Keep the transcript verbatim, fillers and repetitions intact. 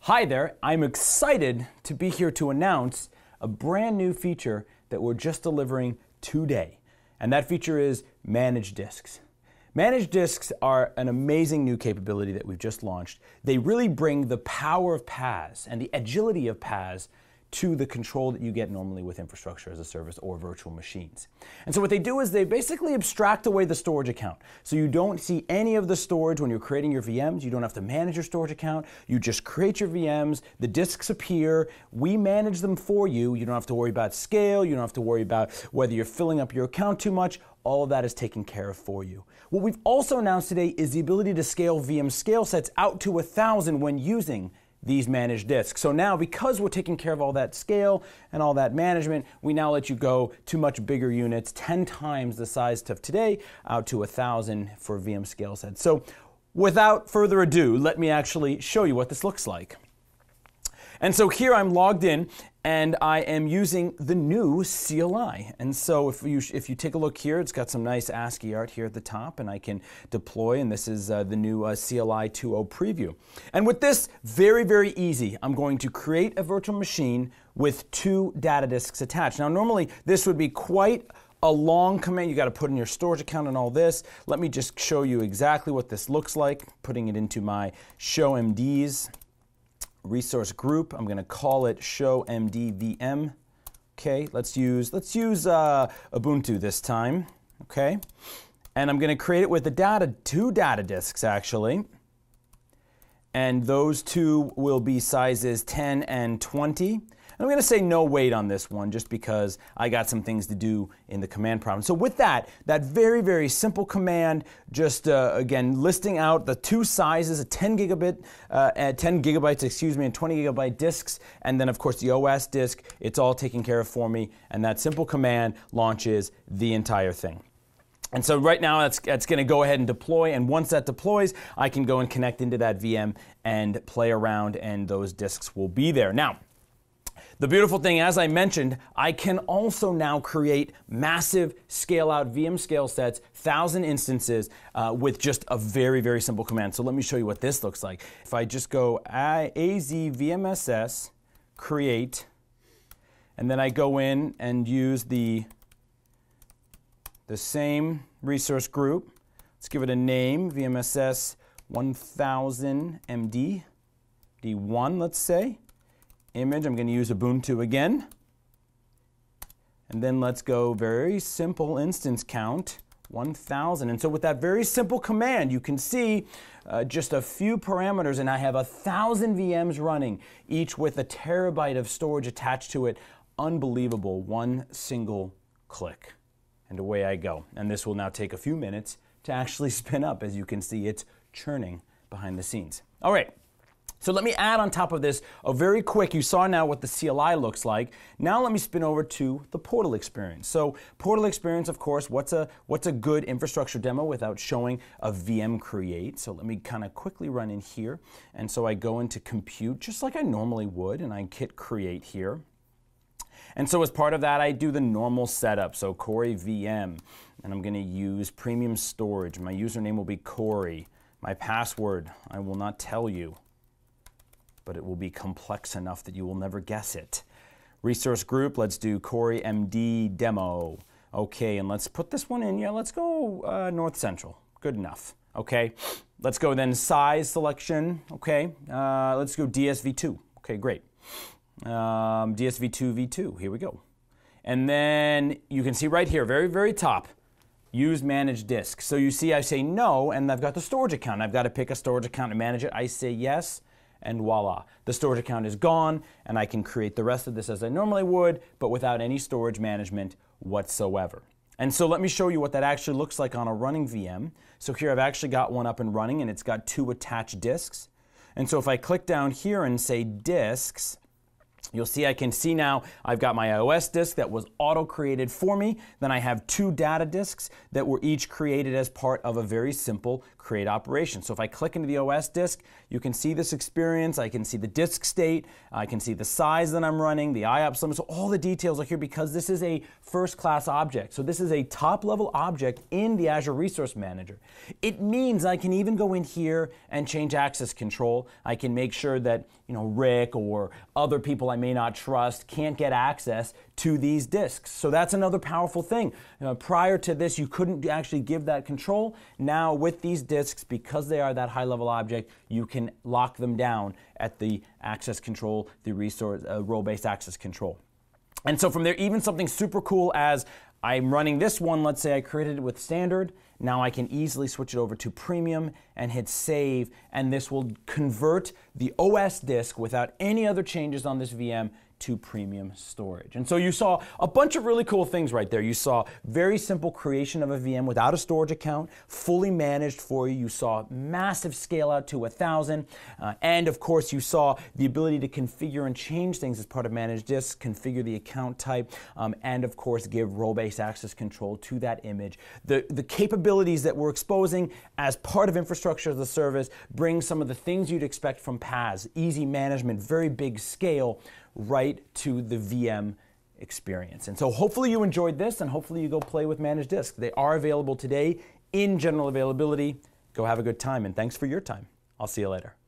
Hi there, I'm excited to be here to announce a brand new feature that we're just delivering today. And that feature is Managed Disks. Managed Disks are an amazing new capability that we've just launched. They really bring the power of P A S and the agility of P A S to the control that you get normally with infrastructure as a service or virtual machines. And so what they do is they basically abstract away the storage account. So you don't see any of the storage when you're creating your V Ms. You don't have to manage your storage account. You just create your V Ms. The disks appear. We manage them for you. You don't have to worry about scale. You don't have to worry about whether you're filling up your account too much. All of that is taken care of for you. What we've also announced today is the ability to scale V M scale sets out to a thousand when using these managed disks. So now, because we're taking care of all that scale and all that management, we now let you go to much bigger units, ten times the size of today, out to a thousand for V M scale sets. So without further ado, let me actually show you what this looks like. And so here I'm logged in and I am using the new C L I. And so if you, if you take a look here, it's got some nice ASCII art here at the top and I can deploy, and this is uh, the new uh, C L I two point oh preview. And with this, very, very easy. I'm going to create a virtual machine with two data disks attached. Now normally this would be quite a long command. You got to put in your storage account and all this. Let me just show you exactly what this looks like, putting it into my show M Ds resource group. I'm going to call it show M D V M. Okay, let's use let's use uh, Ubuntu this time. Okay, and I'm going to create it with the data two data disks actually, and those two will be sizes ten and twenty. I'm going to say no wait on this one just because I got some things to do in the command prompt. So with that, that very, very simple command, just uh, again listing out the two sizes, a ten gigabit, uh, and ten gigabytes, excuse me, and twenty gigabyte disks, and then of course the O S disk. It's all taken care of for me, and that simple command launches the entire thing. And so right now that's, that's going to go ahead and deploy, and once that deploys, I can go and connect into that V M and play around, and those disks will be there. Now, the beautiful thing, as I mentioned, I can also now create massive scale-out V M scale sets, thousand instances, uh, with just a very, very simple command. So let me show you what this looks like. If I just go azvmss create, and then I go in and use the, the same resource group. Let's give it a name, V M S S one thousand M D, D one, let's say. Image, I'm going to use Ubuntu again. And then let's go very simple instance count, one thousand. And so with that very simple command, you can see uh, just a few parameters, and I have a thousand V Ms running, each with a terabyte of storage attached to it. Unbelievable, one single click. And away I go. And this will now take a few minutes to actually spin up. As you can see, it's churning behind the scenes. All right. So let me add on top of this a very quick, you saw now what the C L I looks like. Now let me spin over to the portal experience. So portal experience, of course, what's a, what's a good infrastructure demo without showing a V M create? So let me kind of quickly run in here. And so I go into compute just like I normally would, and I hit create here. And so as part of that, I do the normal setup. So Corey V M, and I'm going to use premium storage. My username will be Corey. My password, I will not tell you, but it will be complex enough that you will never guess it. Resource group, let's do Corey M D demo. Okay, and let's put this one in. Yeah, let's go uh, North Central. Good enough. Okay, let's go then size selection. Okay, uh, let's go D S V two. Okay, great. Um, D S V two v two, here we go. And then you can see right here, very, very top, use managed disk. So you see I say no, and I've got the storage account. I've got to pick a storage account and manage it. I say yes. And voila, the storage account is gone, and I can create the rest of this as I normally would, but without any storage management whatsoever. And so let me show you what that actually looks like on a running V M. So here I've actually got one up and running, and it's got two attached disks. And so if I click down here and say disks, You'll see I can see now I've got my iOS disk that was auto-created for me. Then I have two data disks that were each created as part of a very simple create operation. So if I click into the O S disk, you can see this experience. I can see the disk state. I can see the size that I'm running, the I O P S limit. So all the details are here because this is a first-class object. So this is a top-level object in the Azure Resource Manager. It means I can even go in here and change access control. I can make sure that, you know, Rick or other people I may not trust can't get access to these disks. So that's another powerful thing. You know, prior to this, you couldn't actually give that control. Now with these disks, because they are that high-level object, you can lock them down at the access control, the resource uh, role-based access control. And so from there, even something super cool as I'm running this one, let's say I created it with standard, now I can easily switch it over to premium and hit save, and this will convert the O S disk without any other changes on this V M to premium storage. And so you saw a bunch of really cool things right there. You saw very simple creation of a V M without a storage account, fully managed for you. You saw massive scale out to a thousand. Uh, and of course, you saw the ability to configure and change things as part of managed disks, configure the account type, um, and of course, give role-based access control to that image. The, the capabilities that we're exposing as part of infrastructure as a service bring some of the things you'd expect from P A S, easy management, very big scale, right to the V M experience. And so hopefully you enjoyed this, and hopefully you go play with managed disks. They are available today in general availability. Go have a good time, and thanks for your time. I'll see you later.